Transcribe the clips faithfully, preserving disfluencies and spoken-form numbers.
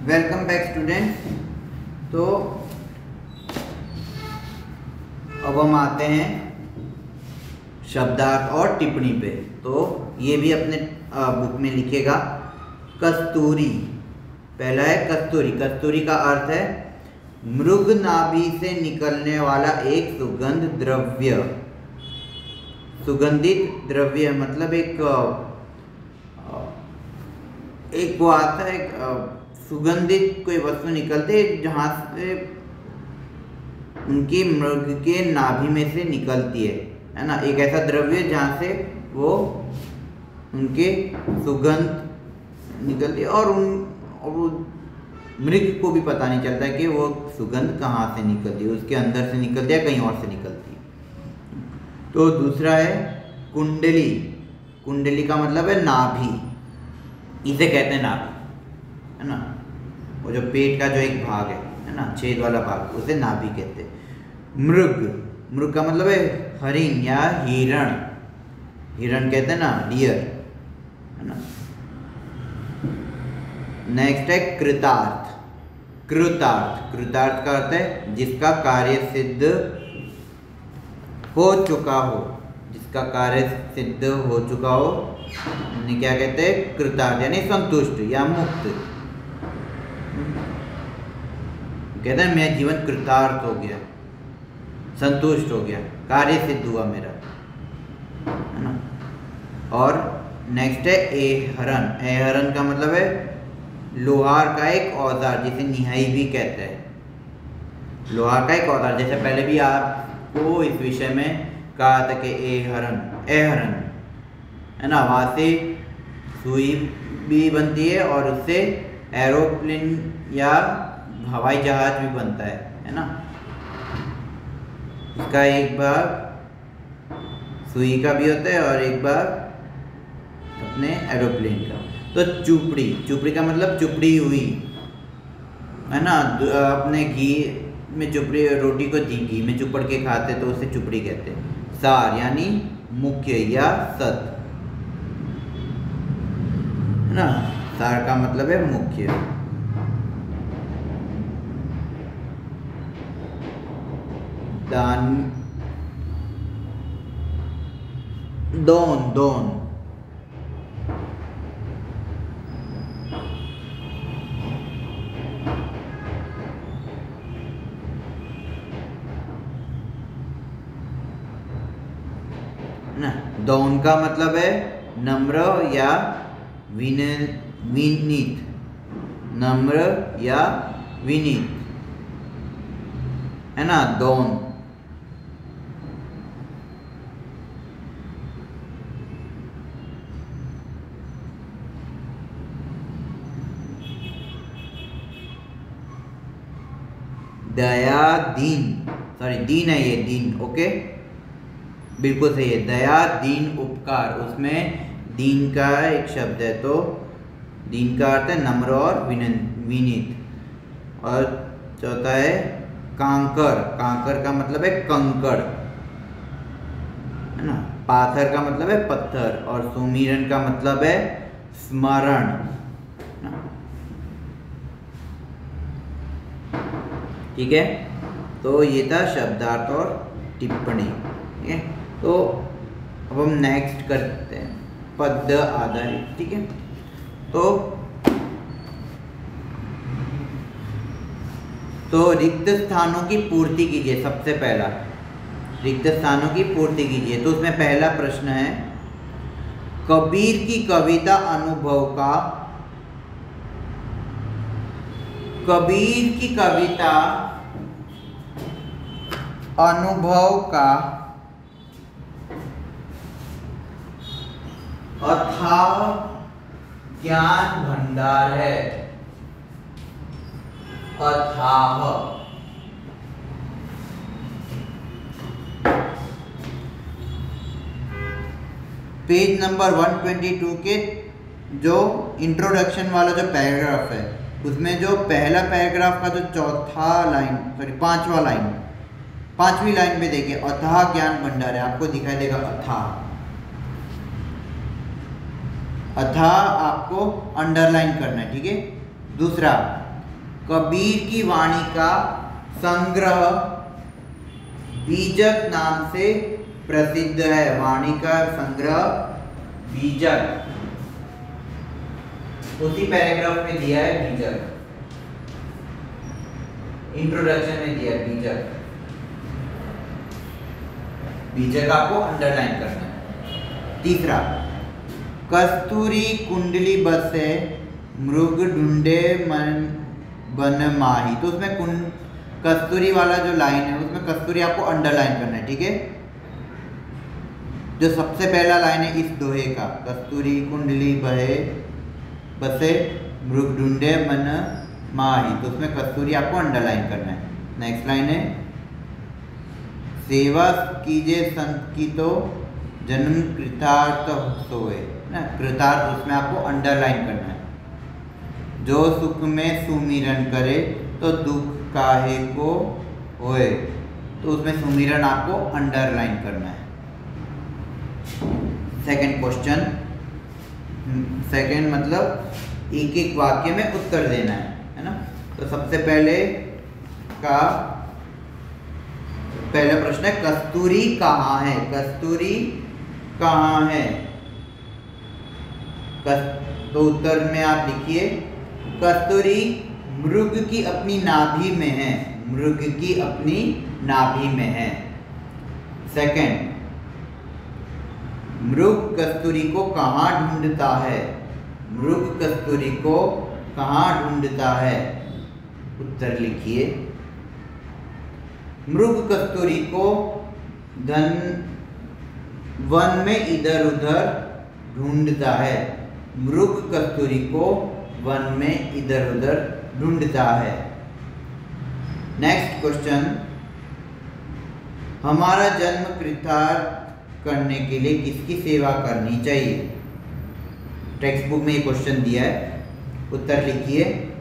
Welcome back students. तो अब हम आते हैं शब्दार्थ और टिप्पणी पे। तो ये भी अपने बुक में लिखेगा। कस्तूरी, पहला है कस्तूरी। कस्तूरी का अर्थ है मृग नाभि से निकलने वाला एक सुगंध द्रव्य। सुगंधित द्रव्य मतलब एक एक वो आता है, एक सुगंधित कोई वस्तु निकलते जहाँ से उनकी मृग के नाभि में से निकलती है है ना, एक ऐसा द्रव्य जहाँ से वो उनके सुगंध निकलती है और उन और वो मृग को भी पता नहीं चलता है कि वो सुगंध कहाँ से निकलती है, उसके अंदर से निकलती है कहीं और से निकलती है। तो दूसरा है कुंडली। कुंडली का मतलब है नाभि, इसे कहते हैं नाभि, है ना। वो जो पेट का जो एक भाग है है ना, छेद वाला भाग, उसे नाभि कहते हैं। मृग, मृग का मतलब है हरिण या हिरण। हिरण कहते हैं ना, डियर, है ना। नेक्स्ट है कृतार्थ। कृतार्थ, कृतार्थ का अर्थ है जिसका कार्य सिद्ध हो चुका हो, जिसका कार्य सिद्ध हो चुका हो उन्हें क्या कहते हैं, कृतार्थ, यानी संतुष्ट या मुक्त। कहते हैं मेरा जीवन कृतार्थ हो गया, संतुष्ट हो गया, कार्य सिद्ध हुआ मेरा, है ना। और नेक्स्ट है एहरन। एहरन का मतलब है लोहार का एक औजार, जिसे निहाई भी कहते हैं। लोहार का एक औजार, जैसे पहले भी आपको इस विषय में कहा था कि एहरन, एहरन, है ना। वहाँ से सुई भी बनती है और उससे एरोप्लेन या हवाई जहाज भी बनता है है ना। इसका एक भाग सुई का भी होता है और एक भाग अपने एरोप्लेन का। तो चुपड़ी, चुपड़ी का मतलब चुपड़ी हुई, है ना। अपने घी में चुपड़ी, रोटी को घी में चुपड़ के खाते तो उसे चुपड़ी कहते हैं। सार यानी मुख्य या सत, है ना। सार का मतलब है मुख्य। दान, दोन, दोन, ना। दौन का मतलब है नम्र या विनीत, विनीत, नम्र या विनीत, है ना, दौन। दया, दीन, सॉरी दीन है ये, दीन, ओके, बिल्कुल सही है। दया, दीन, उपकार, उसमें दीन का एक शब्द है, तो दीन का अर्थ है नम्र और विनीत। और चौथा है कांकर। कांकर का मतलब है कंकड़, है ना। पाथर का मतलब है पत्थर और सुमिरन का मतलब है स्मरण। ठीक है, तो ये था शब्दार्थ और टिप्पणी। ठीक है, तो अब हम नेक्स्ट करते हैं पद आधारित। ठीक है, तो तो रिक्त स्थानों की पूर्ति कीजिए। सबसे पहला रिक्त स्थानों की पूर्ति कीजिए। तो उसमें पहला प्रश्न है कबीर की कविता अनुभव का, कबीर की कविता अनुभव का अथाह ज्ञान भंडार है। अथाह, पेज नंबर एक सौ बाईस के जो इंट्रोडक्शन वाला जो पैराग्राफ है, उसमें जो पहला पैराग्राफ का जो चौथा लाइन, सॉरी पांचवा लाइन, पांचवी लाइन पे देखिए, अथाह ज्ञान भंडार है, आपको दिखाई देगा अथाह। अथाह आपको अंडरलाइन करना है। ठीक है, दूसरा कबीर की वाणी का संग्रह बीजक नाम से प्रसिद्ध है। वाणी का संग्रह बीजक, उसी पैराग्राफ में दिया है बीजक, इंट्रोडक्शन में दिया है बीजक। बीजक आपको अंडरलाइन करना है। तीसरा, कस्तूरी कुंडली बसे मृग ढूंढे मन बन माही। तो उसमें कुंड कस्तूरी वाला जो लाइन है उसमें कस्तूरी आपको अंडरलाइन करना है, ठीक है। जो सबसे पहला लाइन है इस दोहे का, कस्तूरी कुंडली बहे बसे मृग ढूंढे मन माही, तो उसमें कस्तूरी आपको अंडरलाइन करना है। नेक्स्ट लाइन है, सेवा कीजिए संत की तो जन्म कृतार्थ सोए ना, कृतार्थ उसमें आपको अंडरलाइन करना है। जो सुख में सुमिरन करे तो दुख काहे को होए, तो उसमें सुमिरन आपको अंडरलाइन करना है। सेकंड क्वेश्चन, सेकंड मतलब एक एक वाक्य में उत्तर देना है, है ना। तो सबसे पहले का पहला प्रश्न है, कस्तूरी कहाँ है? कस्तूरी कहाँ है? तो उत्तर में आप लिखिए, कस्तूरी मृग की अपनी नाभि में है, मृग की अपनी नाभि में है। सेकंड, मृग कस्तूरी को कहाँ ढूंढता है? मृग कस्तूरी को कहाँ ढूंढता है? उत्तर लिखिए, मृग कस्तूरी को धन वन में इधर उधर ढूंढता है। मृग कस्तूरी को वन में इधर उधर ढूंढता है। नेक्स्ट क्वेश्चन, हमारा जन्म कृतार्थ करने के लिए किसकी सेवा करनी चाहिए? टेक्स्ट बुक में ये क्वेश्चन दिया है, उत्तर लिखिए,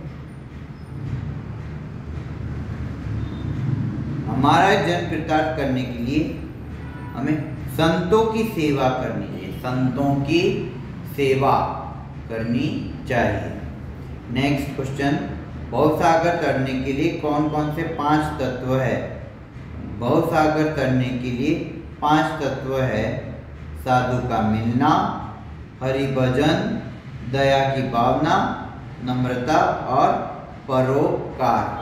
हमारा जन्म कृतार्थ करने के लिए हमें संतों की सेवा करनी चाहिए, संतों की सेवा करनी चाहिए। नेक्स्ट क्वेश्चन, भवसागर तरने के लिए कौन कौन से पांच तत्व है? भवसागर तरने के लिए पांच तत्व है, साधु का मिलना, हरि भजन, दया की भावना, नम्रता और परोपकार।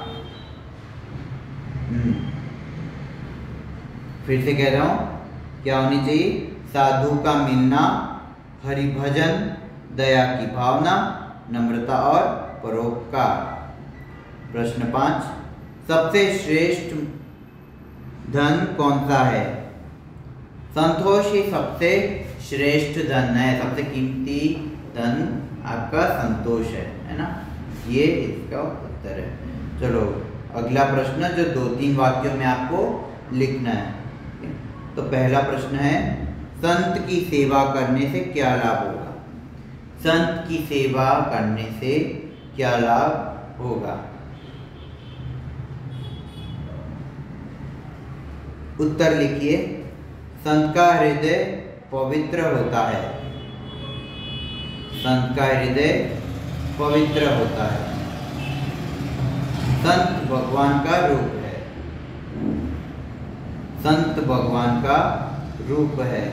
फिर से कह रहा हूँ, क्या होनी चाहिए? साधु का मिलना, हरि भजन, दया की भावना, नम्रता और परोपकार। प्रश्न पाँच, सबसे श्रेष्ठ धन कौन सा है? संतोष ही सबसे श्रेष्ठ धन है, सबसे कीमती धन आपका संतोष है, है ना। ये इसका उत्तर है। चलो अगला प्रश्न, जो दो तीन वाक्यों में आपको लिखना है। तो पहला प्रश्न है, संत की सेवा करने से क्या लाभ होगा? संत की सेवा करने से क्या लाभ होगा? उत्तर लिखिए, संत का हृदय पवित्र होता है, संत का हृदय पवित्र होता है। संत भगवान का रूप है, संत भगवान का रूप है।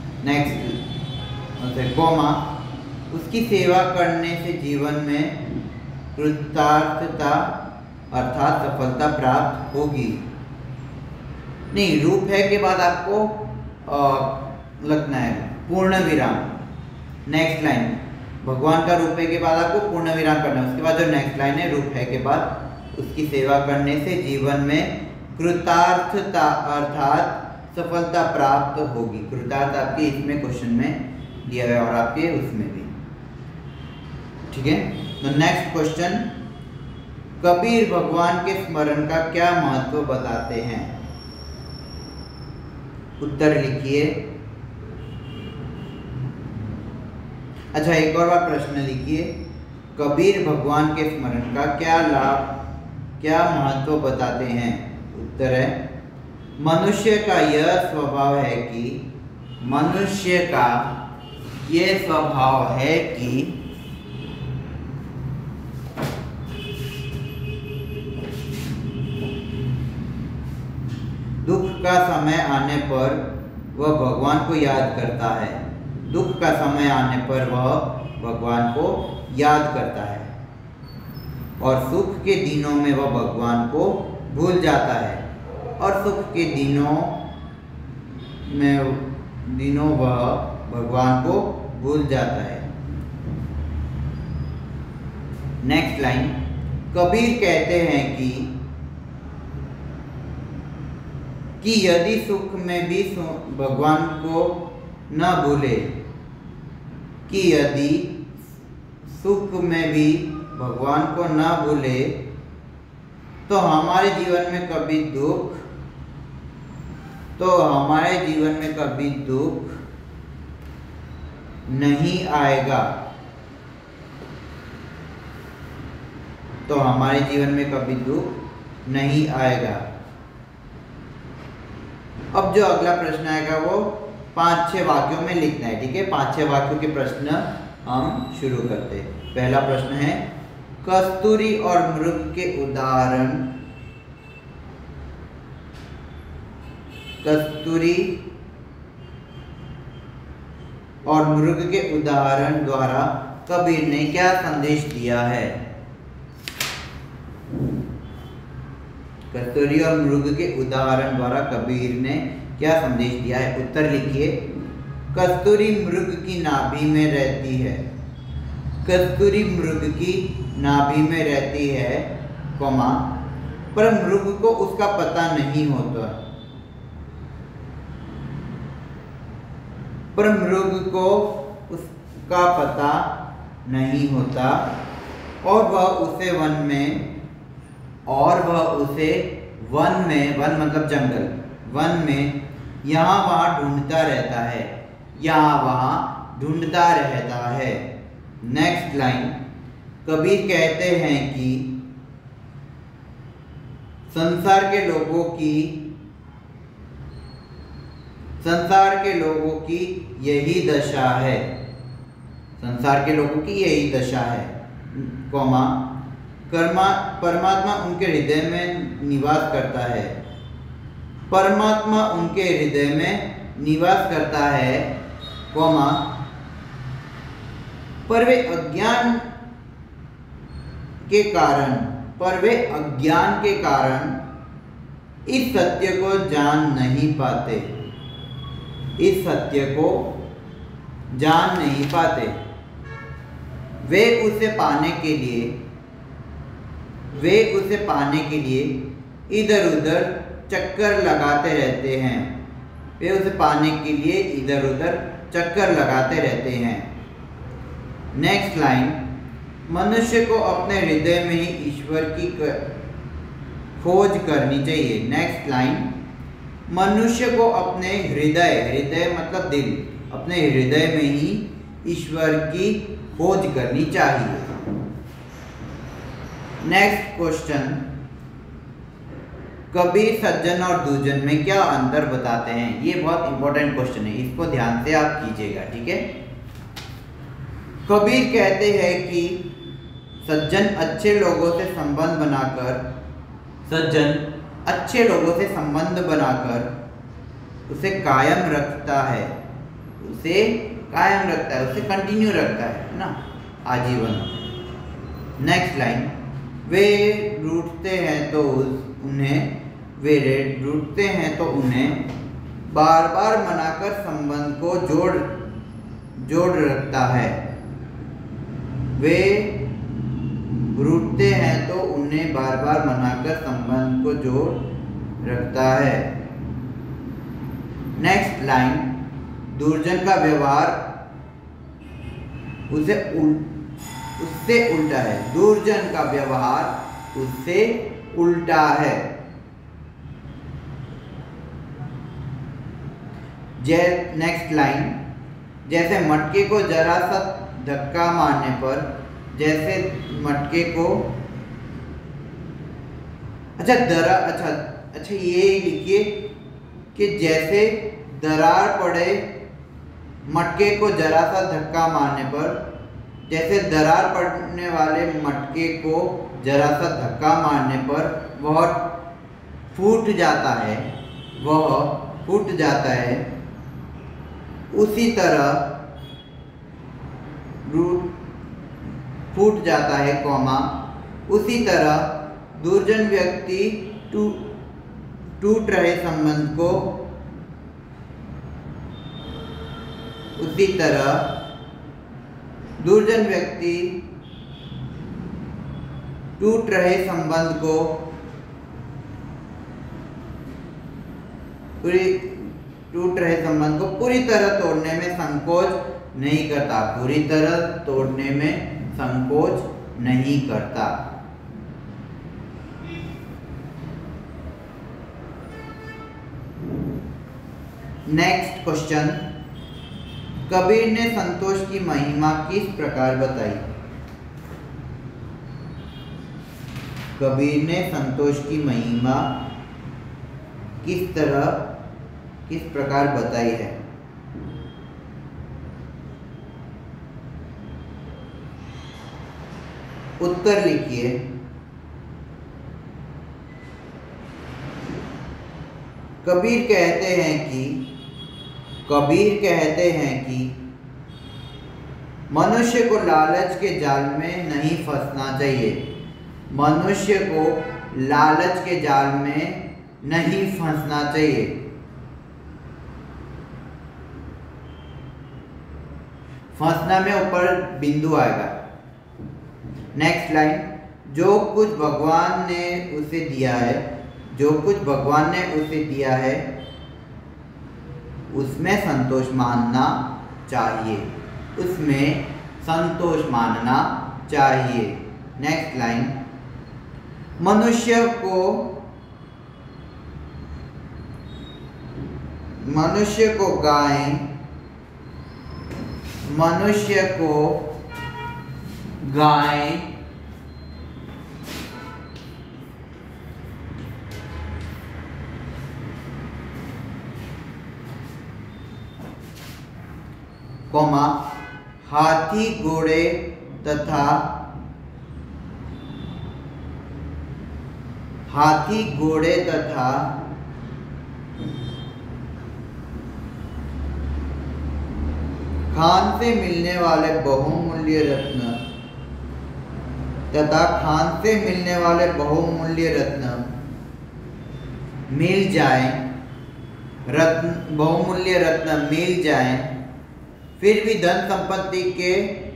नेक्स्ट कौमा, उसकी सेवा करने से जीवन में कृतार्थता अर्थात सफलता प्राप्त होगी। नहीं, रूप है के बाद आपको आ, लगना है पूर्ण विराम। नेक्स्ट लाइन, भगवान का रूप है के बाद आपको पूर्ण विराम करना है। उसके बाद जो नेक्स्ट लाइन है, रूप है के बाद उसकी सेवा करने से जीवन में कृतार्थता अर्थात सफलता प्राप्त होगी। कृतार्थ आपके इसमें क्वेश्चन में दिया है और आपके उसमें भी, ठीक है। तो नेक्स्ट क्वेश्चन, कबीर भगवान के स्मरण का क्या महत्व बताते हैं? उत्तर लिखिए। अच्छा, एक और बार प्रश्न लिखिए, कबीर भगवान के स्मरण का क्या लाभ, क्या महत्व बताते हैं? उत्तर है, मनुष्य का यह स्वभाव है कि मनुष्य का यह स्वभाव है कि का समय आने पर वह भगवान को याद करता है। दुख का समय आने पर वह भगवान को याद करता है और सुख के दिनों में वह भगवान को भूल जाता है और सुख के दिनों में दिनों वह भगवान को भूल जाता है। नेक्स्ट लाइन, कबीर कहते हैं कि कि यदि सुख में भी भगवान को न भूले कि यदि सुख में भी भगवान को न भूले तो हमारे जीवन में कभी दुख तो हमारे जीवन में कभी दुख नहीं आएगा तो हमारे जीवन में कभी दुख नहीं आएगा। अब जो अगला प्रश्न आएगा वो पांच छह वाक्यों में लिखना है, ठीक है। पांच छह वाक्यों के प्रश्न हम शुरू करते हैं। पहला प्रश्न है, कस्तूरी और मृग के उदाहरण कस्तूरी और मृग के उदाहरण द्वारा कबीर ने क्या संदेश दिया है? कस्तूरी और मृग के उदाहरण द्वारा कबीर ने क्या संदेश दिया है? उत्तर लिखिए। कस्तूरी मृग की नाभि में रहती है। कस्तूरी मृग की नाभि में रहती है, कोमा, पर मृग को उसका पता नहीं होता। पर मृग को उसका पता नहीं होता और वह उसे वन में और वह उसे वन में वन मतलब जंगल, वन में यहाँ वहाँ ढूंढता रहता है, यहाँ वहाँ ढूंढता रहता है। नेक्स्ट लाइन, कबीर कहते हैं कि संसार के लोगों की संसार के लोगों की यही दशा है। संसार के लोगों की यही दशा है, कोमा, कर्मा परमात्मा उनके हृदय में निवास करता है। परमात्मा उनके हृदय में निवास करता है, कोमा, पर वे अज्ञान के कारण पर वे अज्ञान के कारण इस सत्य को जान नहीं पाते इस सत्य को जान नहीं पाते। वे उसे पाने के लिए वे उसे पाने के लिए इधर उधर चक्कर लगाते रहते हैं वे उसे पाने के लिए इधर उधर चक्कर लगाते रहते हैं। नेक्स्ट लाइन, मनुष्य को अपने हृदय में ही ईश्वर की खोज करनी चाहिए। नेक्स्ट लाइन, मनुष्य को अपने हृदय हृदय मतलब दिल अपने हृदय में ही ईश्वर की खोज करनी चाहिए। नेक्स्ट क्वेश्चन, कबीर सज्जन और दुर्जन में क्या अंतर बताते हैं? ये बहुत इंपॉर्टेंट क्वेश्चन है, इसको ध्यान से आप कीजिएगा, ठीक है। कबीर कहते हैं कि सज्जन अच्छे लोगों से संबंध बनाकर सज्जन अच्छे लोगों से संबंध बनाकर उसे कायम रखता है उसे कायम रखता है उसे कंटिन्यू रखता है ना, आजीवन। नेक्स्ट लाइन, वे रूठते हैं तो उन्हें वे रूठते हैं तो उन्हें बार बार मनाकर संबंध को जोड़ जोड़ रखता है। वे रूठते हैं तो उन्हें बार बार मनाकर संबंध को जोड़ रखता है। नेक्स्ट लाइन, दुर्जन का व्यवहार उसे उल, उससे उल्टा है। दुर्जन का व्यवहार उससे उल्टा है। नेक्स्ट लाइन, जैसे मटके को जरा सा धक्का मारने पर जैसे मटके को अच्छा दरा अच्छा अच्छा ये लिखिए कि जैसे दरार पड़े मटके को जरा सा धक्का मारने पर जैसे दरार पड़ने वाले मटके को जरा सा धक्का मारने पर वह फूट जाता है, वह फूट जाता है, उसी तरह फूट जाता है, कौमा उसी तरह दुर्जन व्यक्ति टूट रहे संबंध को उसी तरह दुर्जन व्यक्ति टूट रहे संबंध को पूरी टूट रहे संबंध को पूरी तरह तोड़ने में संकोच नहीं करता, पूरी तरह तोड़ने में संकोच नहीं करता। नेक्स्ट क्वेश्चन, कबीर ने संतोष की महिमा किस प्रकार बताई? कबीर ने संतोष की महिमा किस तरह किस प्रकार बताई है? उत्तर लिखिए। कबीर कहते हैं कि कबीर कहते हैं कि मनुष्य को लालच के जाल में नहीं फंसना चाहिए। मनुष्य को लालच के जाल में नहीं फंसना चाहिए। फंसना में ऊपर बिंदु आएगा। नेक्स्ट लाइन, जो कुछ भगवान ने उसे दिया है, जो कुछ भगवान ने उसे दिया है उसमें संतोष मानना चाहिए, उसमें संतोष मानना चाहिए। नेक्स्ट लाइन, मनुष्य को मनुष्य को गाय मनुष्य को गाय कोमा हाथी घोड़े तथा हाथी घोड़े तथा खान से मिलने वाले बहुमूल्य रत्न तथा खान से मिलने वाले बहुमूल्य रत्न मिल जाए रत्न बहुमूल्य रत्न मिल जाए फिर भी धन संपत्ति के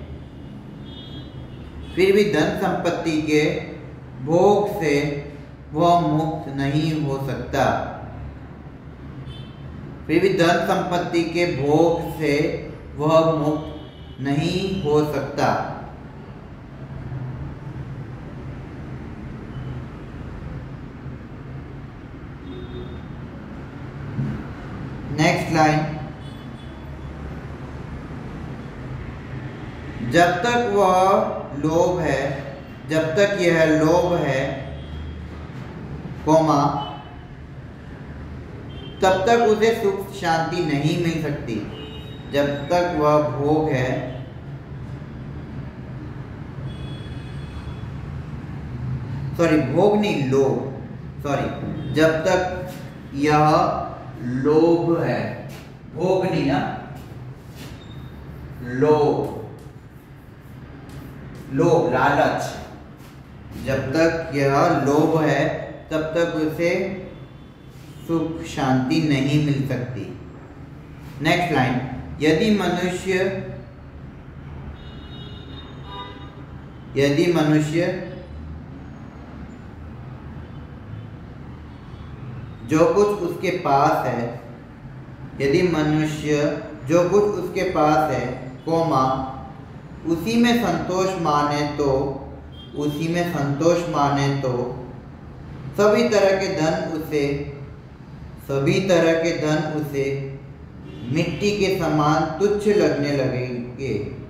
फिर भी धन संपत्ति के भोग से वह मुक्त नहीं हो सकता। फिर भी धन संपत्ति के भोग से वह मुक्त नहीं हो सकता। नेक्स्ट लाइन, जब तक वह लोभ है जब तक यह लोभ है कोमा तब तक उसे सुख शांति नहीं मिल सकती। जब तक वह भोग है सॉरी भोग नहीं लोभ सॉरी जब तक यह लोभ है, भोग नहीं ना, लोभ लोभ लालच, जब तक यह लोभ है तब तक उसे सुख शांति नहीं मिल सकती। नेक्स्ट लाइन, यदि मनुष्य यदि मनुष्य जो कुछ उसके पास है यदि मनुष्य जो कुछ उसके पास है कोमा उसी में संतोष माने तो उसी में संतोष माने तो सभी तरह के धन उसे सभी तरह के धन उसे मिट्टी के समान तुच्छ लगने लगेंगे।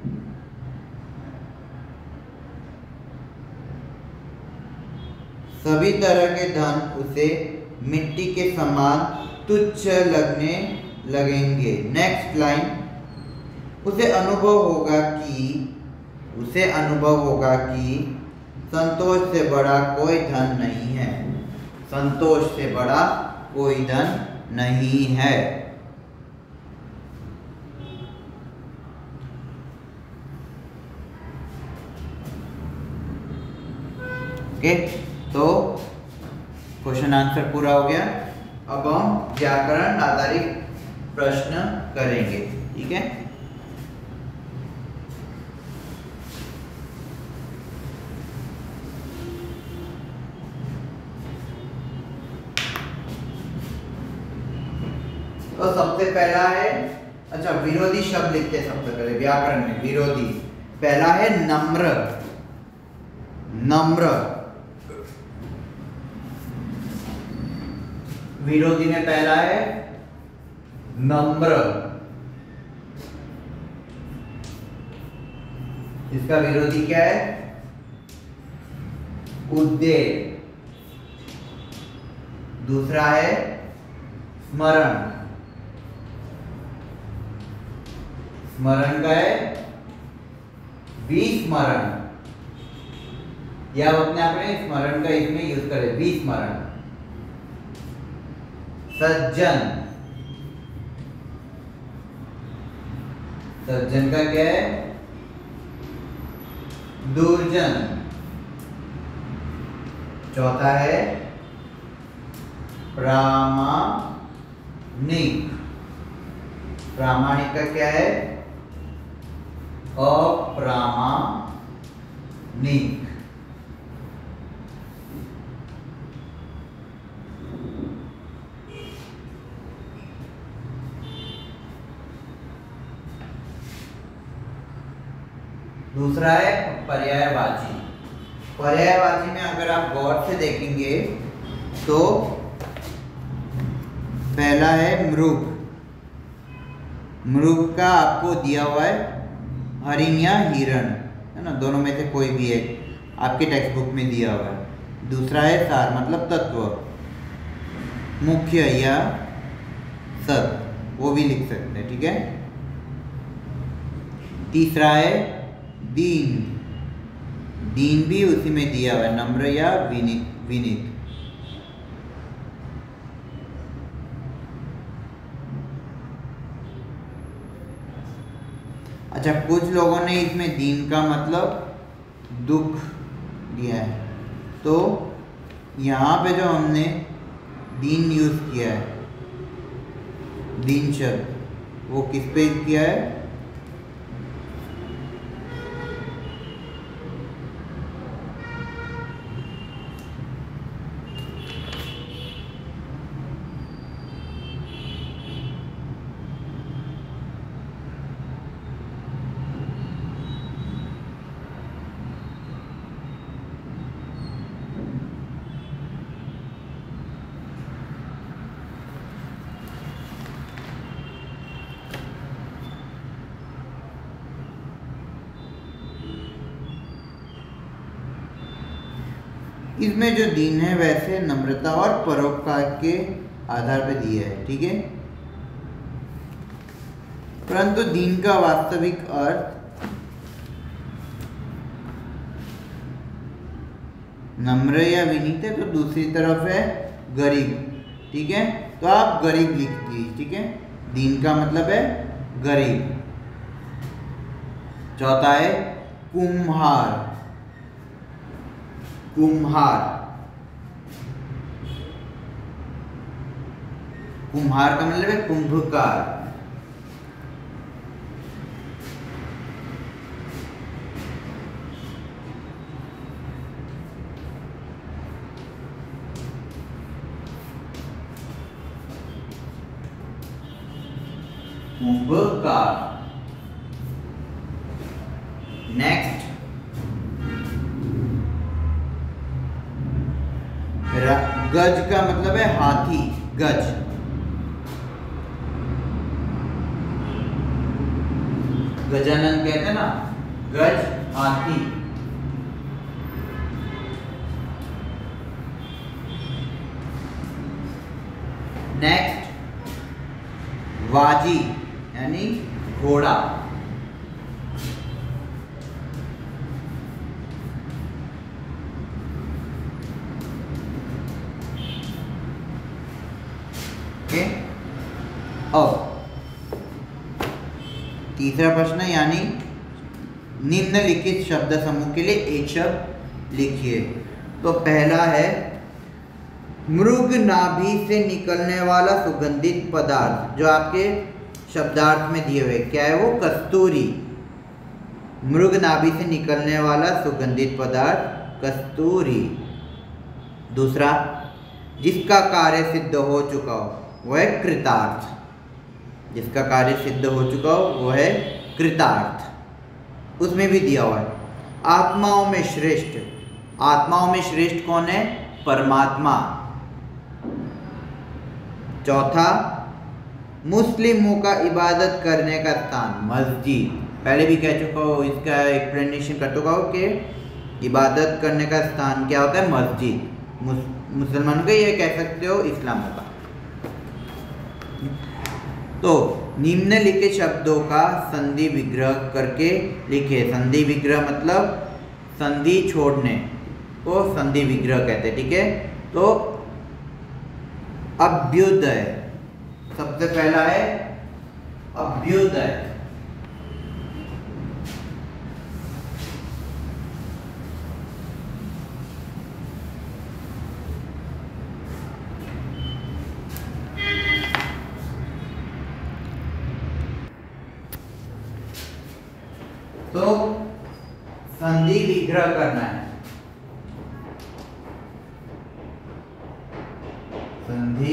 सभी तरह के धन उसे मिट्टी के समान तुच्छ लगने लगेंगे। नेक्स्ट लाइन, उसे अनुभव होगा कि उसे अनुभव होगा कि संतोष से बड़ा कोई धन नहीं है। संतोष से बड़ा कोई धन नहीं है। ओके, तो क्वेश्चन आंसर पूरा हो गया। अब हम व्याकरण आधारित प्रश्न करेंगे, ठीक है। तो सबसे पहला है, अच्छा विरोधी शब्द लिखते हैं सबसे पहले व्याकरण में। विरोधी पहला है नम्र। नम्र विरोधी में पहला है नम्र। इसका विरोधी क्या है? उद्देय। दूसरा है स्मरण। स्मरण का है विस्मरण, या अपने आपने स्मरण का इसमें यूज करें, विस्मरण। सज्जन, सज्जन का क्या है? दुर्जन। चौथा है प्रामाणिक। प्रामाणिक का क्या है? अप्रामाणिक। दूसरा है पर्यायवाची। पर्यायवाची में अगर आप गौर से देखेंगे तो पहला है मृग। मृग का आपको दिया हुआ है हरिण या हिरण, है ना, दोनों में से कोई भी एक आपके टेक्स्ट बुक में दिया हुआ है। दूसरा है सार, मतलब तत्व, मुख्य या सत, वो भी लिख सकते हैं, ठीक है। तीसरा है दीन। दीन भी उसी में दिया हुआ है, नम्र या विनीत। विनीत अच्छा, कुछ लोगों ने इसमें दीन का मतलब दुख दिया है, तो यहाँ पे जो हमने दीन यूज किया है, दीन शब्द, वो किस पे किया है? इसमें जो दीन है वैसे नम्रता और परोपकार के आधार पर दिया है, ठीक है। परंतु दीन का वास्तविक अर्थ नम्र या विनीत है, तो दूसरी तरफ है गरीब, ठीक है। तो आप गरीब लिख दीजिए, ठीक है। दीन का मतलब है गरीब। चौथा है कुम्हार। कुम्हार कुम्हार का मतलब है कुंभकार। कुंभकार। नेक्स्ट गज का मतलब है हाथी। गज गजानन कहते हैं ना, गज हाथी। नेक्स्ट वाजी यानी घोड़ा। ओके, अब तीसरा प्रश्न यानी निम्नलिखित शब्द समूह के लिए एक शब्द लिखिए। तो पहला है मृग नाभि से निकलने वाला सुगंधित पदार्थ, जो आपके शब्दार्थ में दिए हुए क्या है वो कस्तूरी। मृग नाभि से निकलने वाला सुगंधित पदार्थ कस्तूरी। दूसरा, जिसका कार्य सिद्ध हो चुका हो वह है कृतार्थ। जिसका कार्य सिद्ध हो चुका हो वह है कृतार्थ। उसमें भी दिया हुआ है आत्माओं में श्रेष्ठ। आत्माओं में श्रेष्ठ कौन है? परमात्मा। चौथा, मुस्लिमों का इबादत करने का स्थान मस्जिद। पहले भी कह चुका हो, इसका एक्सप्लेनेशन कर चुका हो कि इबादत करने का स्थान क्या होता है? मस्जिद। मुसलमानों का ये कह सकते हो इस्लामों का। तो निम्नलिखित शब्दों का संधि विग्रह करके लिखे। संधि विग्रह मतलब संधि छोड़ने को संधि विग्रह कहते हैं, ठीक है। तो अभ्युदय, सबसे पहला है अभ्युदय। तो संधि विग्रह करना है। संधि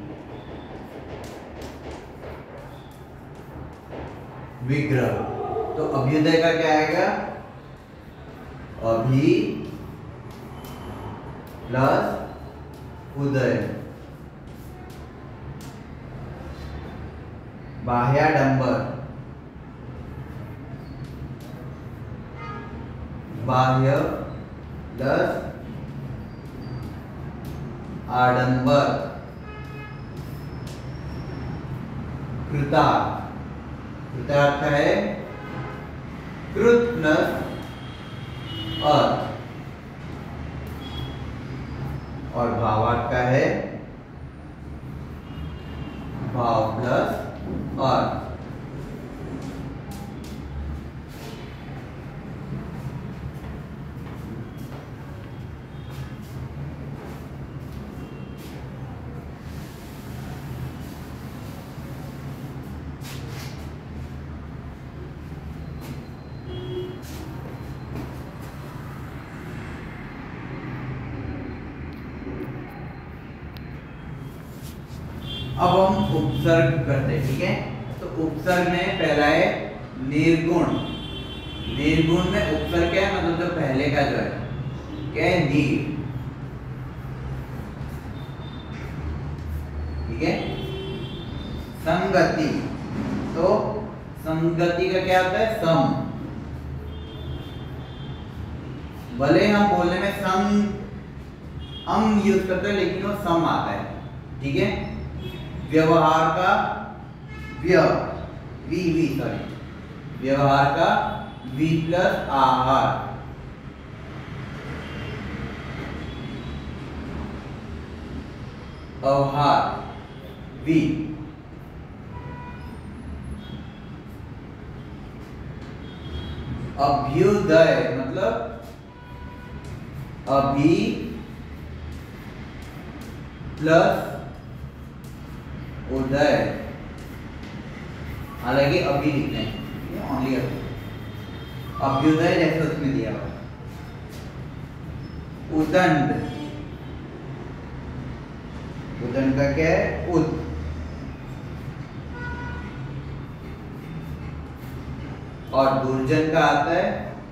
विग्रह। तो अभ्युदय का क्या आएगा? अभि प्लस उदय। बाह्याडंबर, बाह्य प्लस आडंबर। कृतार्थ, कृतार्थ का है कृत प्लस अर्थ, और भावार्थ का है भाव प्लस अर्थ। अब हम उपसर्ग करते हैं, ठीक है। तो उपसर्ग में पहला है निर्गुण। निर्गुण में उपसर्ग क्या है? मतलब जो पहले का जो है क्या है? नीर, ठीक है। संगति, तो संगति का क्या होता है? सम। भले हम बोलने में संग अंग यूज करते हैं लेकिन वो सम आता है, ठीक है। व्यवहार का व्य वी वी सॉरी व्यवहार का वी प्लस आहार। अवहार वी। अभ्युदय मतलब अभि प्लस उदय। हालांकि अभी लिखते हैं ओनली अभी। अभ्युदय जैसे उसमें दिया हुआ। उदंड, उदंड का क्या है? उद। और दुर्जन का आता है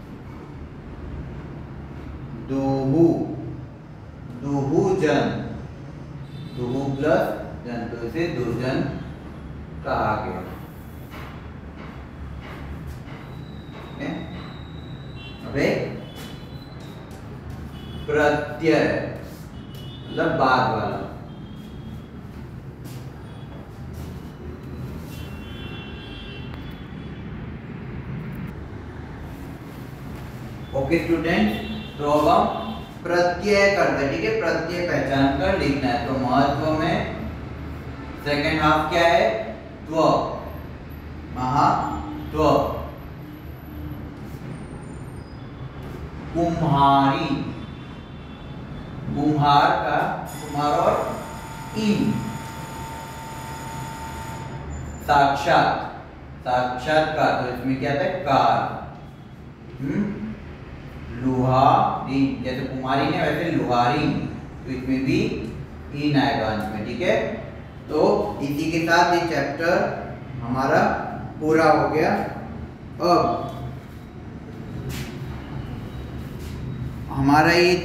दुहु। दुहुजन, दुहु प्लस जन, तो इसे दुर्जन कहा गया। अबे प्रत्यय मतलब बाद वाला। ओके स्टूडेंट, तो अब हम प्रत्यय करते हैं, ठीक है। प्रत्यय पहचान कर लिखना है। तो महत्व में सेकेंड हाफ क्या है? महात्व, महात्व। कुम्हारी, कुम्हार का कुम्हार और इन। साक्षात, साक्षात्कार, तो इसमें क्या आता है कार। हम्म लुहारी, जैसे कुमारी ने वैसे लुहारी, तो इसमें भी इन आएगा अंत में, ठीक है। तो इसी के साथ ये चैप्टर हमारा पूरा हो गया। अब हमारा ये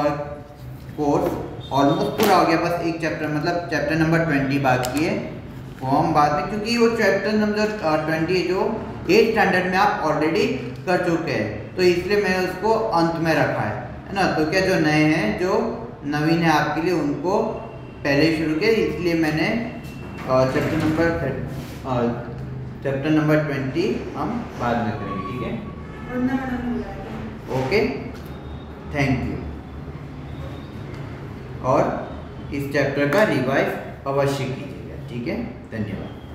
कोर्स ऑलमोस्ट पूरा हो गया, बस एक चैप्टर मतलब चैप्टर नंबर ट्वेंटी बाकी है, वो हम बाद में, क्योंकि वो चैप्टर नंबर ट्वेंटी जो एट स्टैंडर्ड में आप ऑलरेडी कर चुके हैं, तो इसलिए मैंने उसको अंत में रखा है है ना। तो क्या जो नए हैं, जो नवीन है आपके लिए, उनको पहले शुरू किया, इसलिए मैंने chapter number chapter number twenty हम बाद में करेंगे, ठीक है। Okay, thank you. और इस चैप्टर का रिवाइज अवश्य कीजिएगा, ठीक है। धन्यवाद।